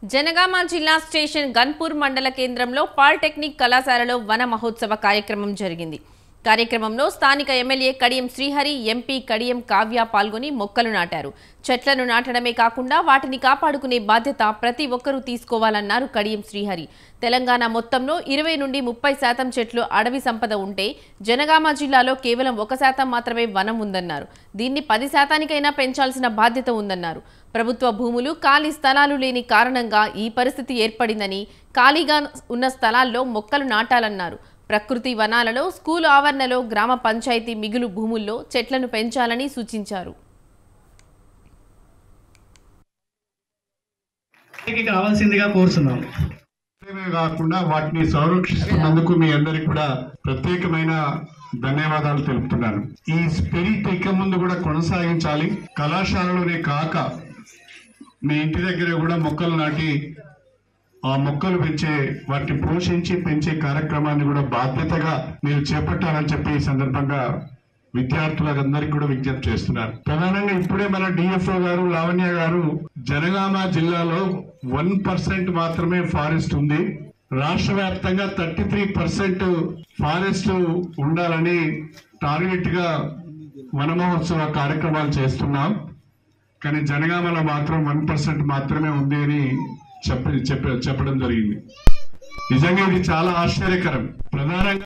జనగామ జిల్లా స్టేషన్ గన్పూర్ మండల కేంద్రంలో పాలిటెక్నిక్ కళాశాలలో వన మహోత్సవ కార్యక్రమం జరిగింది. కార్యక్రమంలో స్థానిక ఎమ్మెల్యే కడియం శ్రీహరి, ఎంపీ కడియం కావ్య పాల్గొని మొక్కలు నాటారు. చెట్లను నాటడమే కాకుండా వాటిని కాపాడుకునే బాధ్యత ప్రతి ఒక్కరూ తీసుకోవాలన్నారు కడియం శ్రీహరి. తెలంగాణ మొత్తంలో 20 నుండి 30% చెట్లు అడవి సంపద ఉంటే జనగామ జిల్లాలో కేవలం 1% మాత్రమే వనం ఉందన్నారు. దీన్ని 10%కైనా పెంచాల్సిన బాధ్యత ఉందన్నారు. ప్రభుత్వ భూములు, ఖాళీ స్థలాలు లేని కారణంగా ఈ పరిస్థితి ఏర్పడిందని, ఖాళీగా ఉన్న స్థలాల్లో మొక్కలు నాటాలన్నారు. ప్రకృతి వనాలలో, స్కూల్ ఆవరణలో, గ్రామ పంచాయతీ మిగులు భూముల్లో చెట్లను పెంచాలని సూచించారు. కావాల్సిందిగా కోరుతున్నాం. కాకుండా వాటిని సంరక్షిస్తున్నందుకు మీ అందరికి కూడా ప్రత్యేకమైన ధన్యవాదాలు తెలుపుతున్నాను. ఈ స్పిరిట్ ఇక ముందు కూడా కొనసాగించాలి. కళాశాలలోనే కాక మీ ఇంటి దగ్గర కూడా మొక్కలు నాటి ఆ మొక్కలు పెంచే, వాటిని పోషించి పెంచే కార్యక్రమాన్ని కూడా బాధ్యతగా మీరు చేపట్టాలని చెప్పి ఈ సందర్భంగా విద్యార్థులందరికీ కూడా విజ్ఞప్తి చేస్తున్నారు. ప్రధానంగా ఇప్పుడే మన డిఎఫ్ఓ గారు లావణ్య గారు జనగామ జిల్లాలో 1% మాత్రమే ఫారెస్ట్ ఉంది, రాష్ట్ర వ్యాప్తంగా 33% ఫారెస్ట్ ఉండాలని టార్గెట్ గా వన మహోత్సవ కార్యక్రమాలు చేస్తున్నాం. కానీ జనగామలో మాత్రం 1% మాత్రమే ఉంది అని చెప్పడం జరిగింది. నిజంగా ఇది చాలా ఆశ్చర్యకరం. ప్రధానంగా